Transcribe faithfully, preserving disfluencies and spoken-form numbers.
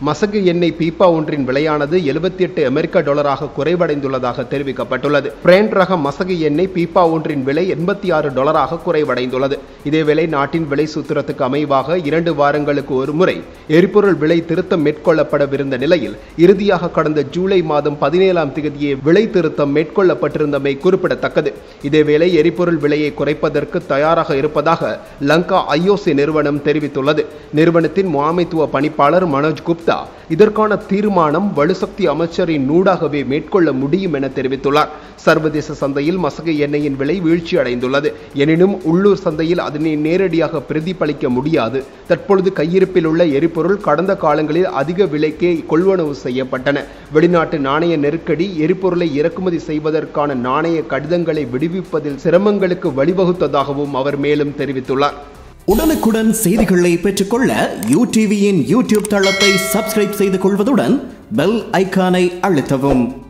மசகு எண்ணெய் பீப்பா ஒன்றின் விலையானது எழுபத்தி எட்டு அமெரிக்க டாலராக குறைவடைந்துள்ளதாக தெரிவிக்கப்பட்டுள்ளது. பிராண்ட் ரக மசகு எண்ணெய் பீப்பா ஒன்றின் விலை எண்பத்தி ஆறு டாலராக குறைவடைந்துள்ளது. இதேவேளை நாட்டின் விலை சூத்திரத்துக்கு அமைவாக இரண்டு வாரங்களுக்கு ஒரு முறை எரிபொருள் விலை திருத்தம் மேற்கொள்ளப்படவிருந்த நிலையில் இறுதியாக கடந்த ஜூலை மாதம் பதினேழாம் தேதியே விலை திருத்தம் மேற்கொள்ளப்பட்டிருந்தமை குறிப்பிடத்தக்கது. இதேவேளை எரிபொருள் விலையை குறைப்பதற்கு தயாராக இருப்பதாக லங்கா ஐஓசி நிறுவனம் தெரிவித்துள்ளது. நிறுவனத்தின் முகாமைத்துவ பணிப்பாளர் மனோஜ் குப்தா இதற்கான தீர்மானம் வலுசக்தி அமைச்சரின் நூடாகவே மேற்கொள்ள முடியும் என தெரிவித்துள்ளார். சர்வதேச சந்தையில் மசகு எண்ணெயின் விலை வீழ்ச்சி அடைந்துள்ளது. எனினும் உள்ளூர் சந்தையில் அதனை நேரடியாக பிரதிபலிக்க முடியாது. தற்பொழுது கையிருப்பில் உள்ள எரிபொருள் கடந்த காலங்களில் அதிக விலைக்கே கொள்வனவு செய்யப்பட்டன. வெளிநாட்டு நாணய நெருக்கடி எரிபொருளை இறக்குமதி செய்வதற்கான நாணய கடிதங்களை விடுவிப்பதில் சிரமங்களுக்கு வழிவகுத்ததாகவும் அவர் மேலும் தெரிவித்துள்ளார். உடனுக்குடன் செய்திகளை பெற்றுக்கொள்ள யூ டிவியின் யூடியூப் தளத்தை சப்ஸ்கிரைப் செய்து கொள்வதுடன் பெல் ஐகானை அழுத்தவும்.